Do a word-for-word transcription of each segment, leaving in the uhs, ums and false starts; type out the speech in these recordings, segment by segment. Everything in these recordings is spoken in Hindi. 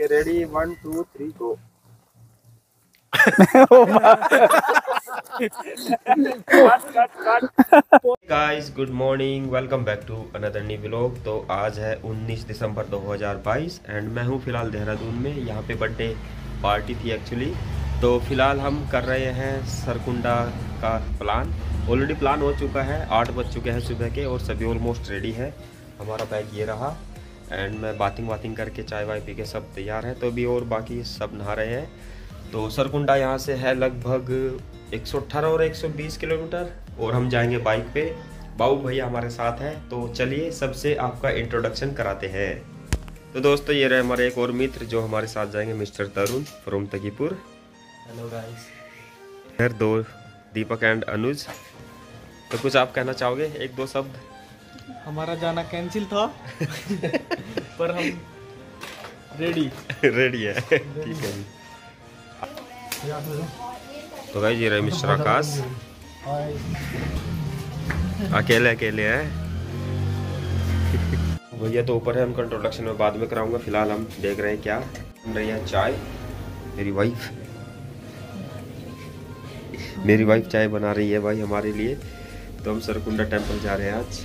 Ready, one two three go. Guys good morning, welcome back to another new vlog. तो आज है उन्नीस दिसंबर दो हज़ार बाईस एंड मैं हूँ फिलहाल देहरादून में। यहाँ पे बर्थडे पार्टी थी एक्चुअली। तो फिलहाल हम कर रहे हैं सरकुंडा का प्लान। ऑलरेडी प्लान हो चुका है, आठ बज चुके हैं सुबह के और सभी ऑलमोस्ट रेडी है। हमारा बैग ये रहा एंड मैं बातिंग वातिंग करके चाय वाय पी के सब तैयार है। तो अभी और बाकी सब नहा रहे हैं। तो सरकुंडा यहाँ से है लगभग एक सौ अठारह और एक सौ बीस किलोमीटर और हम जाएंगे बाइक पे। बाबू भैया हमारे साथ हैं। तो चलिए सबसे आपका इंट्रोडक्शन कराते हैं। तो दोस्तों ये रहे हमारे एक और मित्र जो हमारे साथ जाएंगे, mister Tarun from Takipur. Hello guys. फिर दो दीपक एंड अनुज। तो कुछ आप कहना चाहोगे, एक दो शब्द? हमारा जाना कैंसिल था पर हम रेडी रेडी है। ठीक है। तो भाई ये रहे मिस्टर आकाश, अकेले अकेले हैं भैया। तो ऊपर है, उनका इंट्रोडक्शन में बाद में कराऊंगा। फिलहाल हम देख रहे हैं क्या बन रही है। चाय, मेरी वाइफ मेरी वाइफ चाय बना रही है भाई हमारे लिए। तो हम सरकुंडा टेम्पल जा रहे हैं आज।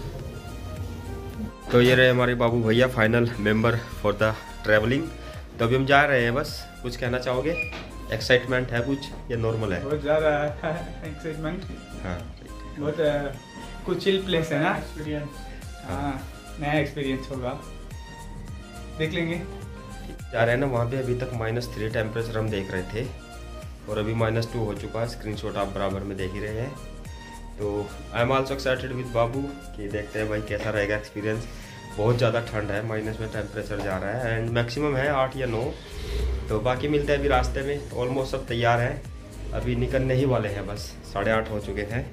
तो ये रहे हमारे बाबू भैया, final member for the travelling. तो अभी हम जा रहे हैं। बस कुछ कहना चाहोगे? एक्साइटमेंट है कुछ या नॉर्मल है? बहुत ज़्यादा है एक्साइटमेंट। हाँ बहुत कुछ चिल प्लेस है ना, एक्सपीरियंस। हाँ नया एक्सपीरियंस होगा, देख लेंगे। जा रहे हैं ना वहाँ पे। अभी तक माइनस थ्री टेम्परेचर हम देख रहे थे और अभी माइनस टू हो चुका है। स्क्रीनशॉट आप बराबर में देख ही रहे हैं। तो I am also excited with Babu कि देखते हैं भाई कैसा रहेगा एक्सपीरियंस। बहुत ज़्यादा ठंड है, माइनस में टेम्परेचर जा रहा है एंड मैक्सिमम है आठ या नौ। तो बाकी मिलते हैं अभी रास्ते में। ऑलमोस्ट सब तैयार है, अभी निकलने ही वाले हैं। बस साढ़े आठ हो चुके हैं।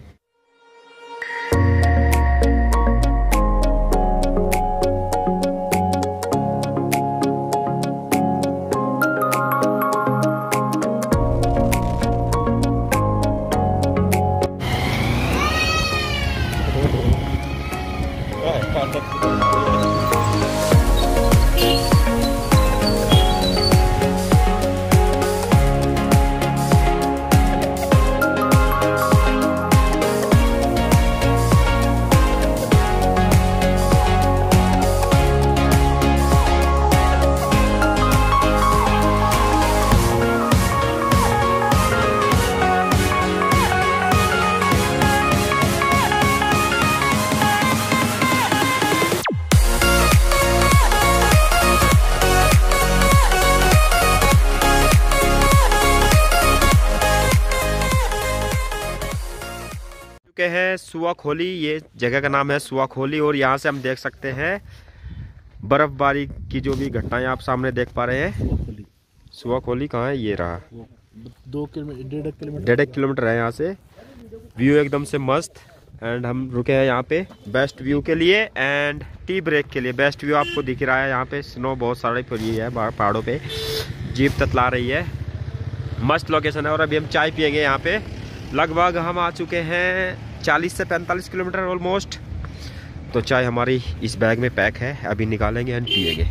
है सुवाखोली, ये जगह का नाम है सुवाखोली। और यहाँ से हम देख सकते हैं बर्फबारी की जो भी घटनाएं आप सामने देख पा रहे हैं। सुवाखोली कहाँ है? ये रहा, दो किलोमीटर डेढ़ किलोमीटर डेढ़ एक किलोमीटर है यहाँ से। व्यू एकदम से मस्त एंड हम रुके हैं यहाँ पे बेस्ट व्यू के लिए एंड टी ब्रेक के लिए। बेस्ट व्यू आपको दिख रहा है। यहाँ पे स्नो बहुत सारी पड़ी है पहाड़ों पे, जीप ततला रही है। मस्त लोकेशन है। और अभी हम चाय पियेंगे यहाँ पे। लगभग हम आ चुके हैं चालीस से पैंतालीस किलोमीटर ऑलमोस्ट। तो चाय हमारी इस बैग में पैक है, अभी निकालेंगे एंड पिएंगे।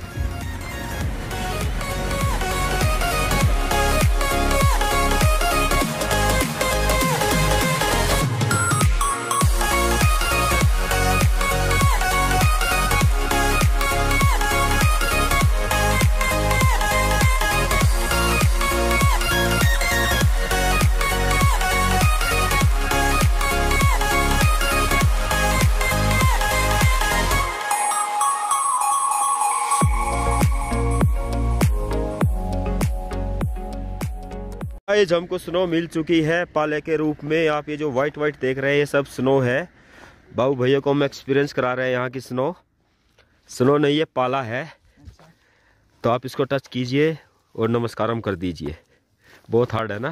आज हमको स्नो मिल चुकी है पाले के रूप में। आप ये जो व्हाइट व्हाइट देख रहे हैं ये सब स्नो है। बाबू भैया को हम एक्सपीरियंस करा रहे हैं यहाँ की स्नो। स्नो नहीं है, पाला है। तो आप इसको टच कीजिए और नमस्कारम कर दीजिए। बहुत हार्ड है ना।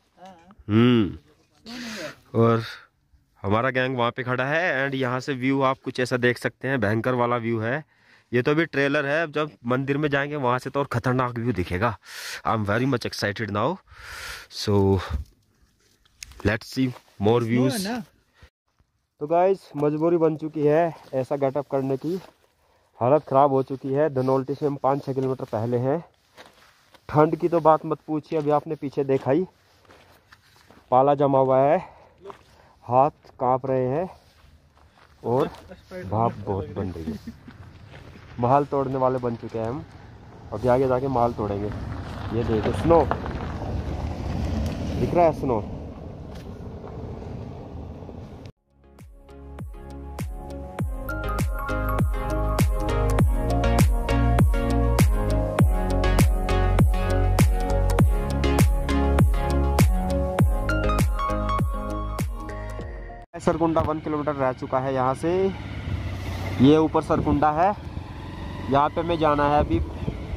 हम्म और हमारा गैंग वहाँ पे खड़ा है एंड यहाँ से व्यू आप कुछ ऐसा देख सकते हैं। भयंकर वाला व्यू है। ये तो अभी ट्रेलर है, जब मंदिर में जाएंगे वहां से तो और खतरनाक व्यू दिखेगा। I am very much excited now, so let's see more views. तो गाइस मजबूरी बन चुकी है ऐसा गेटअप करने की। हालत ख़राब हो चुकी है। धनौल्टी से हम पाँच छः किलोमीटर पहले हैं। ठंड की तो बात मत पूछिए, अभी आपने पीछे देखा ही, पाला जमा हुआ है, हाथ कांप रहे हैं और भाप बहुत बन रही है। महल तोड़ने वाले बन चुके हैं हम। अभी आगे जाके महल तोड़ेंगे। ये देखो स्नो दिख रहा है, स्नो। सरकुंडा वन किलोमीटर रह चुका है यहाँ से। ये ऊपर सरकुंडा है, यहाँ पे हमें जाना है अभी।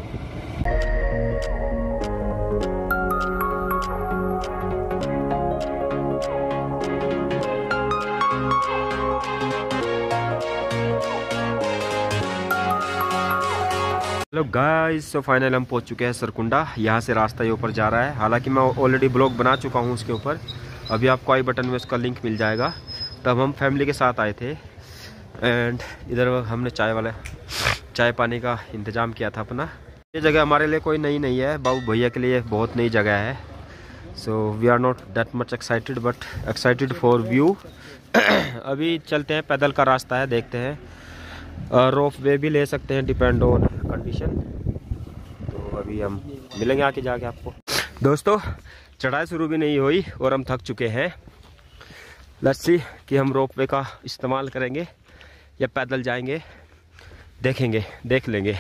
हेलो गाइस, सो फाइनल हम पहुंच चुके हैं सरकुंडा। यहाँ से रास्ता ये ऊपर जा रहा है। हालांकि मैं ऑलरेडी ब्लॉग बना चुका हूँ उसके ऊपर, अभी आपको आई बटन में उसका लिंक मिल जाएगा। तब हम फैमिली के साथ आए थे एंड इधर हमने चाय वाला चाय पानी का इंतज़ाम किया था अपना। ये जगह हमारे लिए कोई नई नहीं है, बाबू भैया के लिए बहुत नई जगह है। So we are not that much excited but excited for view. अभी चलते हैं, पैदल का रास्ता है, देखते हैं। रोप वे भी ले सकते हैं, डिपेंड ऑन कंडीशन। तो अभी हम मिलेंगे आके जाके आपको। दोस्तों चढ़ाई शुरू भी नहीं हुई और हम थक चुके हैं। लेट्स सी कि हम रोप वे का इस्तेमाल करेंगे या पैदल जाएंगे, देखेंगे, देख लेंगे।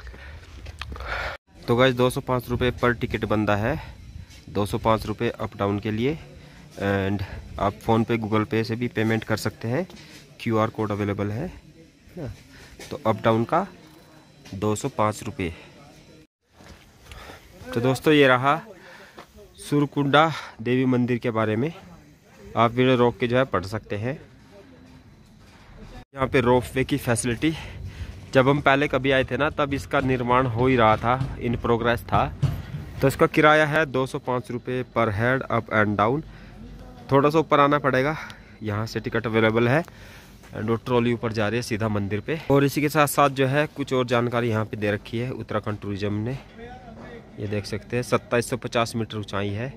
तो गाइस दो सौ पाँच रुपये पर टिकट बनता है, दो सौ पाँच रुपये अप डाउन के लिए। एंड आप फ़ोन पे गूगल पे से भी पेमेंट कर सकते हैं, क्यू आर कोड अवेलेबल है ना। तो अप डाउन का दो सौ पाँच रुपये। तो दोस्तों ये रहा सुरकुंडा देवी मंदिर के बारे में, आप वीडियो रोक के जो है पढ़ सकते हैं। यहाँ पे रोप वे की फैसिलिटी, जब हम पहले कभी आए थे ना तब इसका निर्माण हो ही रहा था, इन प्रोग्रेस था। तो इसका किराया है दो सौ पाँच रुपये पर हेड अप एंड डाउन। थोड़ा सा ऊपर आना पड़ेगा, यहाँ से टिकट अवेलेबल है। एंड वो ट्रॉली ऊपर जा रही है सीधा मंदिर पे। और इसी के साथ साथ जो है कुछ और जानकारी यहाँ पे दे रखी है उत्तराखंड टूरिज्म ने। ये देख सकते हैं सत्ताईस सौ पचास मीटर ऊंचाई है।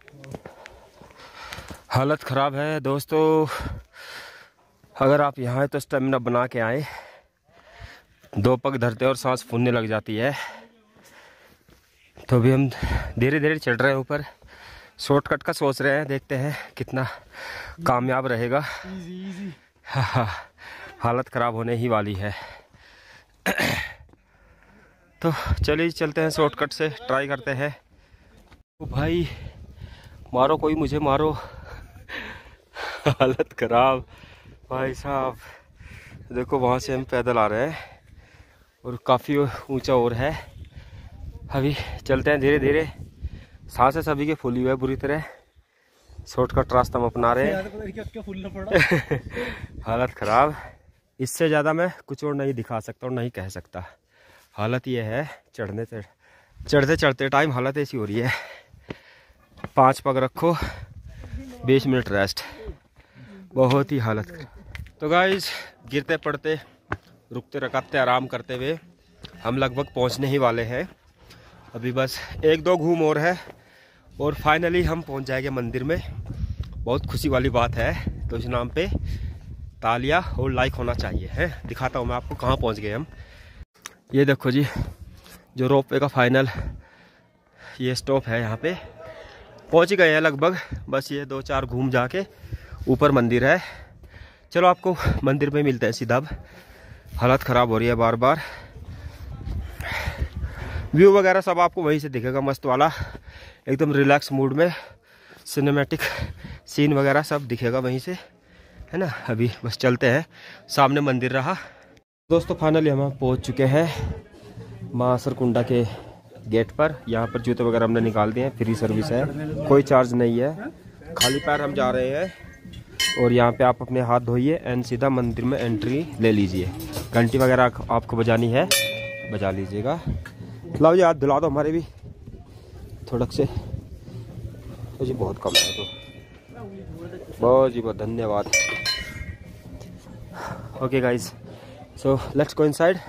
हालत ख़राब है दोस्तों, अगर आप यहाँ आए तो स्टेमिना बना के आए। दो पग धरते और सांस फूलने लग जाती है। तो अभी हम धीरे धीरे चढ़ रहे हैं ऊपर। शॉर्टकट का सोच रहे हैं, देखते हैं कितना कामयाब रहेगा। हाँ हाँ, हालत ख़राब होने ही वाली है। तो चलिए चलते हैं, शॉर्टकट से ट्राई करते हैं। तो भाई मारो कोई मुझे, मारो। हालत ख़राब भाई साहब। देखो वहाँ से हम पैदल आ रहे हैं और काफ़ी ऊंचा और है। अभी चलते हैं धीरे धीरे, सांसें सभी के फूली हुई है बुरी तरह। शॉर्टकट रास्ता हम अपना रहे हैं। हालत ख़राब, इससे ज़्यादा मैं कुछ और नहीं दिखा सकता और नहीं कह सकता। हालत ये है, चढ़ने चढ़ चढ़ते चढ़ते टाइम हालत ऐसी हो रही है। पांच पग रखो, बीस मिनट रेस्ट, बहुत ही हालत। तो गाइस गिरते पड़ते, रुकते रकाते, आराम करते हुए हम लगभग पहुंचने ही वाले हैं। अभी बस एक दो घूम और है और फाइनली हम पहुंच जाएंगे मंदिर में। बहुत खुशी वाली बात है। तो इस नाम पे तालियां और लाइक होना चाहिए है। दिखाता हूँ मैं आपको कहाँ पहुँच गए हम। ये देखो जी, जो रोप वे का फाइनल ये स्टॉप है, यहाँ पे पहुँच गए हैं लगभग। बस ये दो चार घूम जाके ऊपर मंदिर है। चलो आपको मंदिर में मिलते हैं सीधा। अब हालत ख़राब हो रही है बार बार। व्यू वगैरह सब आपको वहीं से दिखेगा, मस्त वाला, एकदम रिलैक्स मूड में। सिनेमैटिक सीन वगैरह सब दिखेगा वहीं से, है ना। अभी बस चलते हैं, सामने मंदिर रहा। दोस्तों फाइनली हम पहुंच चुके हैं माँ सरकुंडा के गेट पर। यहाँ पर जूते वगैरह हमने निकाल दिए हैं, फ्री सर्विस है, कोई चार्ज नहीं है। खाली पैर हम जा रहे हैं और यहाँ पे आप अपने हाथ धोइए एंड सीधा मंदिर में एंट्री ले लीजिए। घंटी वगैरह आपको बजानी है, बजा लीजिएगा। लाओ जी हाथ धुला दो हमारे भी थोड़ा से। तो जी बहुत कम है, तो बहुत जी बहुत धन्यवाद। Okay guys, so let's go inside.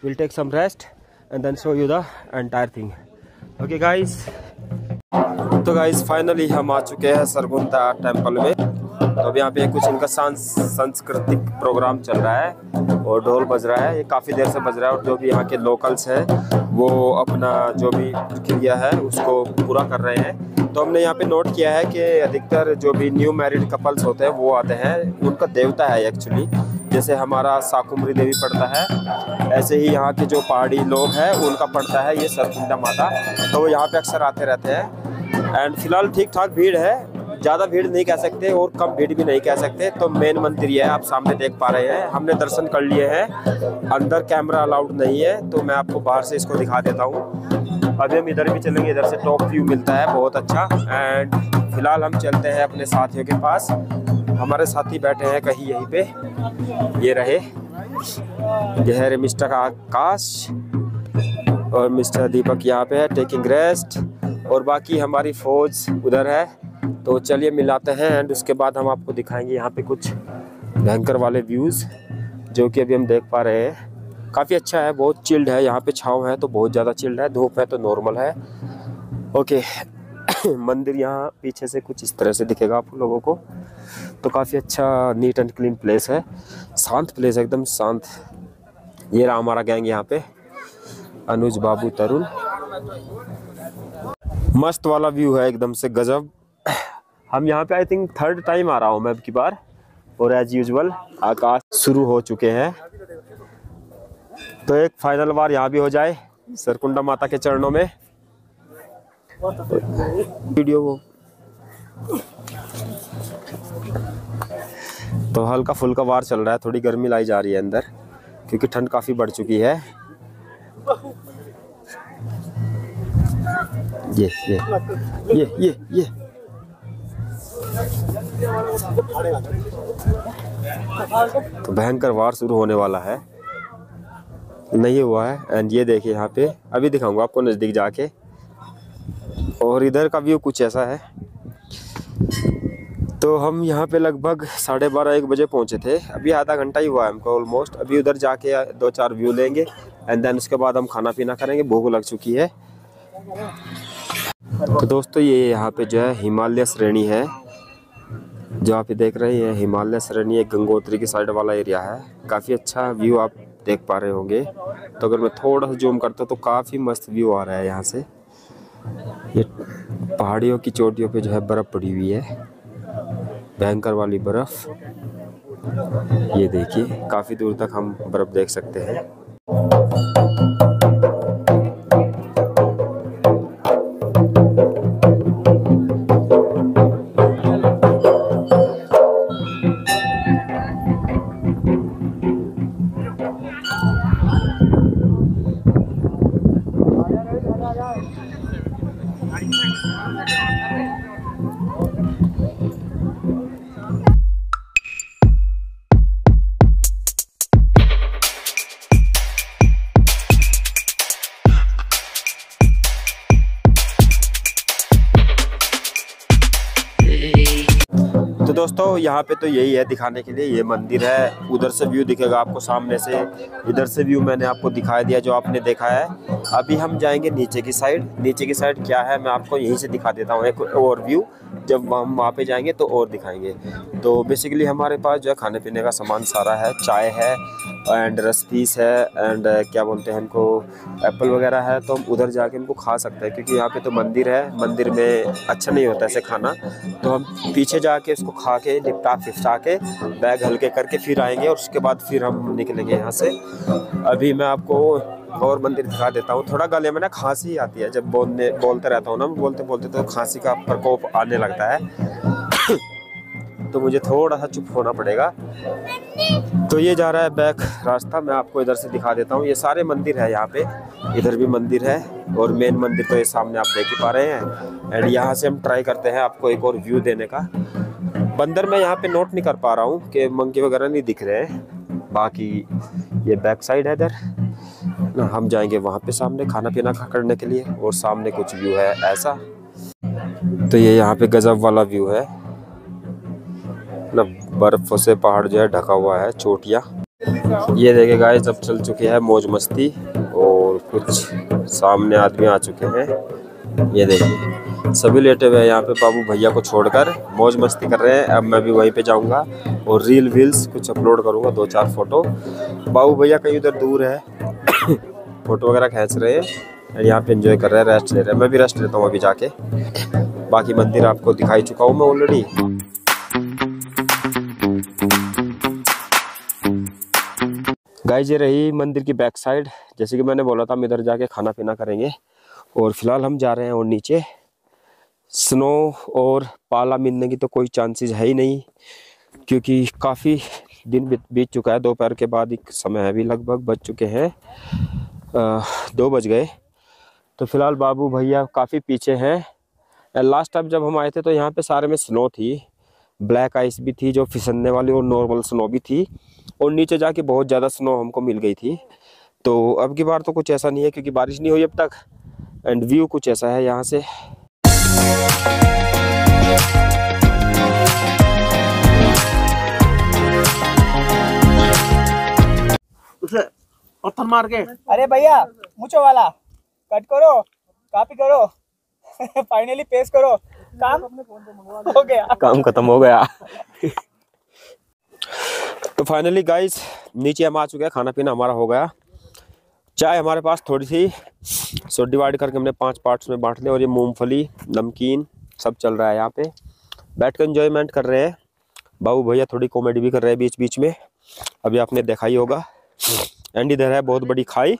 we'll take some rest and then show you the entire thing. Okay guys, तो गाइस फाइनली हम आ चुके हैं सरगुंदा टेम्पल में। तो अब यहाँ पे कुछ इनका सांस्कृतिक प्रोग्राम चल रहा है और ढोल बज रहा है, ये काफ़ी देर से बज रहा है। और जो भी यहाँ के लोकल्स हैं वो अपना जो भी प्रक्रिया है उसको पूरा कर रहे हैं। तो हमने यहाँ पे नोट किया है कि अधिकतर जो भी न्यू मैरिड कपल्स होते हैं वो आते हैं, उनका देवता है एक्चुअली। जैसे हमारा साकुमरी देवी पड़ता है, ऐसे ही यहाँ के जो पहाड़ी लोग हैं उनका पड़ता है ये सरकुंडा माता। तो वो यहाँ पे अक्सर आते रहते हैं। एंड फिलहाल ठीक ठाक भीड़ है, ज़्यादा भीड़ नहीं कह सकते और कम भीड़ भी नहीं कह सकते। तो मेन मंदिर ये है, आप सामने देख पा रहे हैं। हमने दर्शन कर लिए हैं, अंदर कैमरा अलाउड नहीं है, तो मैं आपको बाहर से इसको दिखा देता हूँ। अभी हम इधर भी चलेंगे, इधर से टॉप व्यू मिलता है बहुत अच्छा। एंड फिलहाल हम चलते हैं अपने साथियों के पास। हमारे साथी बैठे हैं कहीं यहीं पे, ये रहे, यह है मिस्टर आकाश और मिस्टर दीपक यहाँ पे है टेकिंग रेस्ट, और बाकी हमारी फौज उधर है। तो चलिए मिलाते हैं एंड उसके बाद हम आपको दिखाएंगे यहाँ पे कुछ भयंकर वाले व्यूज़ जो कि अभी हम देख पा रहे हैं। काफ़ी अच्छा है, बहुत चिल्ड है यहाँ पे, छाँव है तो बहुत ज़्यादा चिल्ड है, धूप है तो नॉर्मल है। ओके मंदिर यहाँ पीछे से कुछ इस तरह से दिखेगा आप लोगों को। तो काफ़ी अच्छा नीट एंड क्लीन प्लेस है, शांत प्लेस है, एकदम शांत। ये रहा हमारा गैंग यहाँ पे, अनुज, बाबू, तरुण। मस्त वाला व्यू है एकदम से गजब। हम यहाँ पे आई थिंक थर्ड टाइम आ रहा हूँ मैं अब की बार, और एज यूजुअल आकाश शुरू हो चुके हैं। तो एक फाइनल बार यहाँ भी हो जाए सरकुंडा माता के चरणों में। वीडियो वो तो हल्का फुल्का वार चल रहा है, थोड़ी गर्मी लाई जा रही है अंदर क्योंकि ठंड काफ़ी बढ़ चुकी है। ये ये ये ये ये तो भयंकर वार शुरू होने वाला है, नहीं हुआ है। एंड ये देखिए यहाँ पे, अभी दिखाऊंगा आपको नज़दीक जाके। और इधर का व्यू कुछ ऐसा है। तो हम यहाँ पे लगभग साढ़े बारह एक बजे पहुँचे थे, अभी आधा घंटा ही हुआ है हमको ऑलमोस्ट। अभी उधर जाके दो चार व्यू लेंगे एंड देन उसके बाद हम खाना पीना करेंगे, भूख लग चुकी है। तो दोस्तों ये यहाँ पे जो है हिमालय श्रेणी है, जो आप देख रहे हैं हिमालय श्रेणी एक गंगोत्री की साइड वाला एरिया है। काफ़ी अच्छा व्यू आप देख पा रहे होंगे। तो अगर मैं थोड़ा सा जूम करता तो काफ़ी मस्त व्यू आ रहा है यहाँ से। ये पहाड़ियों की चोटियों पे जो है बर्फ़ पड़ी हुई है, भयंकर वाली बर्फ़। ये देखिए काफ़ी दूर तक हम बर्फ़ देख सकते हैं। तो दोस्तों यहाँ पे तो यही है दिखाने के लिए, ये मंदिर है। उधर से व्यू दिखेगा आपको सामने से, इधर से व्यू मैंने आपको दिखा दिया जो आपने देखा है। अभी हम जाएंगे नीचे की साइड। नीचे की साइड क्या है मैं आपको यहीं से दिखा देता हूँ एक और व्यू, जब हम वहाँ पे जाएंगे तो और दिखाएंगे। तो बेसिकली हमारे पास जो है खाने पीने का सामान सारा है, चाय है एंड रस पीस है एंड क्या बोलते हैं इनको, एप्पल वगैरह है। तो हम उधर जाके इनको खा सकते हैं क्योंकि यहाँ पे तो मंदिर है, मंदिर में अच्छा नहीं होता ऐसे खाना। तो हम पीछे जाके इसको खा के निपटा फिपटा के बैग हल्के करके फिर आएंगे और उसके बाद फिर हम निकलेंगे यहाँ से। अभी मैं आपको और मंदिर दिखा देता हूँ। थोड़ा गले में ना खांसी आती है जब बोलने बोलते रहता हूँ ना, बोलते बोलते तो खांसी का प्रकोप आने लगता है तो मुझे थोड़ा सा चुप होना पड़ेगा। तो ये जा रहा है बैक रास्ता, मैं आपको इधर से दिखा देता हूँ। ये सारे मंदिर है यहाँ पे, इधर भी मंदिर है और मेन मंदिर तो ये सामने आप देख ही पा रहे हैं। एंड यहाँ से हम ट्राई करते हैं आपको एक और व्यू देने का। बंदर मैं यहाँ पे नोट नहीं कर पा रहा हूँ कि मंकी वगैरह नहीं दिख रहे हैं। बाकी ये बैक साइड है इधर ना, हम जाएंगे वहाँ पे सामने खाना पीना करने के लिए और सामने कुछ व्यू है ऐसा। तो ये यहाँ पे गजब वाला व्यू है ना, बर्फ से पहाड़ जो है ढका हुआ है, चोटियाँ। ये देखे गाइस, अब चल चुके हैं मौज मस्ती और कुछ सामने आदमी आ चुके हैं। ये देखिए सभी लेटे हुए हैं यहाँ पे, बाबू भैया को छोड़कर मौज मस्ती कर रहे हैं। अब मैं भी वहीं पे जाऊँगा और रील वील्स कुछ अपलोड करूँगा, दो चार फोटो। बाबू भैया कहीं उधर दूर है फोटो वगैरह खींच रहे हैं और यहाँ पे एंजॉय कर रहे हैं, रेस्ट ले रहे हैं। मैं भी रेस्ट लेता हूँ अभी जाके। बाकी मंदिर आपको दिखाई चुका हूँ मैं ऑलरेडी। गाइस ये रही मंदिर की बैक साइड। जैसे कि मैंने बोला था हम इधर जाके खाना पीना करेंगे और फिलहाल हम जा रहे हैं और नीचे। स्नो और पाला मिलने की तो कोई चांसेस है ही नहीं, क्योंकि काफ़ी दिन बीत चुका है। दोपहर के बाद एक समय है, भी लगभग बज चुके हैं आ, दो बज गए। तो फिलहाल बाबू भैया काफ़ी पीछे हैं। लास्ट टाइम जब हम आए थे तो यहाँ पे सारे में स्नो थी, ब्लैक आइस भी थी जो फिसलने वाली, और नॉर्मल स्नो भी थी, और नीचे जाके बहुत ज़्यादा स्नो हमको मिल गई थी। तो अब की बार तो कुछ ऐसा नहीं है क्योंकि बारिश नहीं हुई अब तक, एंड व्यू कुछ ऐसा है यहाँ से। पत्थर मार के, अरे भैया मुझो वाला कट करो, कॉपी करो फाइनली पेश करो, काम हो गया, काम खत्म हो गया। तो फाइनली गाइस नीचे हम आ चुके हैं, खाना पीना हमारा हो गया। चाय हमारे पास थोड़ी सी, सो डिवाइड करके हमने पांच पार्ट्स में बांट लिया, और ये मूंगफली नमकीन सब चल रहा है यहाँ पे। बैठ कर एंजॉयमेंट कर रहे हैं। बाबू भैया थोड़ी कॉमेडी भी कर रहे हैं बीच बीच में, अभी आपने देखा ही होगा। एंड इधर है बहुत बड़ी खाई,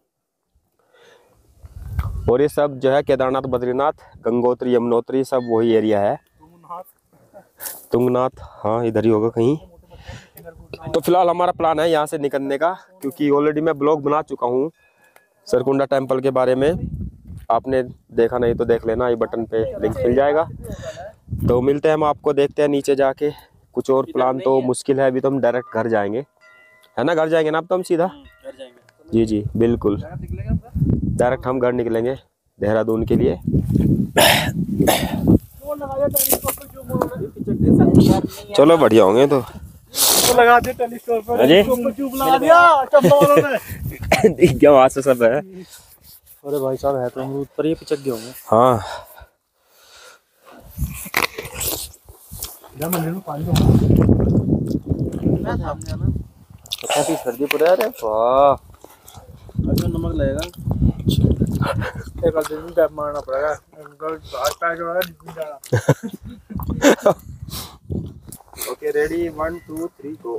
और ये सब जो है केदारनाथ, बद्रीनाथ, गंगोत्री, यमुनोत्री सब वही एरिया है। तुंगनाथ, हाँ इधर ही होगा कहीं। तो फिलहाल हमारा प्लान है यहाँ से निकलने का, क्योंकि ऑलरेडी मैं ब्लॉग बना चुका हूँ सरकुंडा टेम्पल के बारे में। आपने देखा नहीं तो देख लेना, आई बटन पे लिंक मिल जाएगा। तो मिलते हैं हम आपको, देखते हैं नीचे जाके। कुछ और प्लान तो मुश्किल है, अभी तो हम डायरेक्ट घर जाएंगे, है ना? घर जाएंगे ना अब तो हम सीधा? जी जी बिल्कुल, डायरेक्ट हम घर निकलेंगे देहरादून के लिए। चलो बढ़िया होंगे तो लगा दे टेलीस्कोप पर, अरे बुला दिया चंपा वालों ने। दिख गया वहां से सब है। अरे भाई साहब है तो अमरूद पर, ये पिचक गए होंगे। हाँ जा मंदिर में पानी दो। मैं सामने आना काफी सर्दी पड़ रहा है। वाह अभी नमक लगेगा, एक आध दिन टैप मारना पड़ेगा, हाथ पैर जो है निकल जाएगा। Okay ready, one two three go.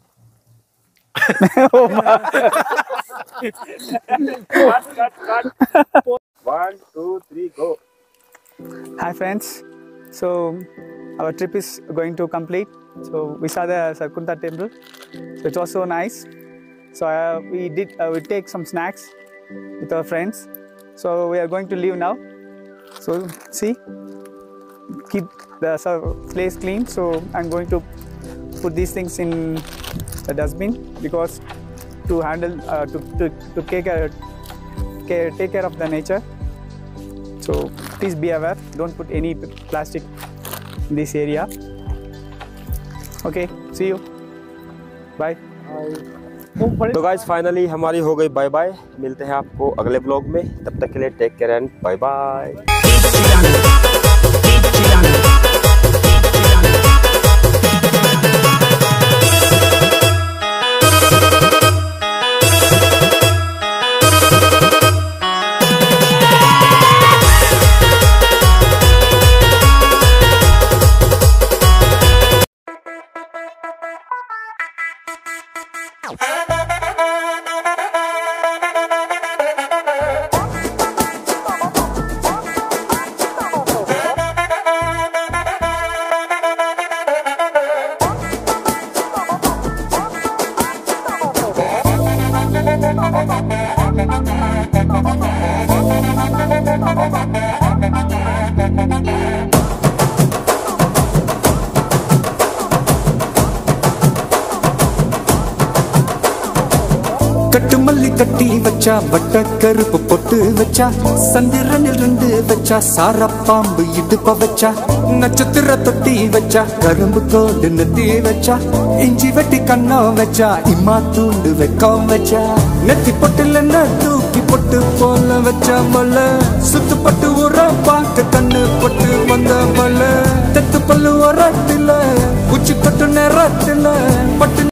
One two three go. Hi friends, so our trip is going to complete. So we saw the Sarkunda temple, so it was so nice. So uh, we did uh, we take some snacks with our friends. So we are going to leave now. So see, keep the place clean. So I'm going to put these things in the dustbin, because to handle uh, to, to, to take care, care take care of the nature. So please be aware, don't put any plastic in this area. Okay, see you, bye. तो गाइस फाइनली हमारी हो गई बाय बाय। मिलते हैं आपको अगले ब्लॉग में, तब तक के लिए take care and bye bye. Cut मल्ली கட்டி வச்சா வட்ட கருப்பு பொட்டு வச்சா சந்திரனில் ரெண்டு வச்சா சார பாம்பு இடுப்ப வச்சா நட்சத்திர தொட்டி வச்சா கரும்பு கோடு நெத்தி வச்சா இஞ்சி வெட்டி கண்ணா வச்சா இம்மா தூண்டு வெக்கம் வச்சா நெத்தி பொட்டுல தூக்கி பொட்டு போல வச்சா மல சுத்து பட்டு உர பார்க்க கண்ணு பொட்டு வந்த மல தெத்து பல்லு உரத்துல உச்சி கொட்டு நேரத்துல பட்டு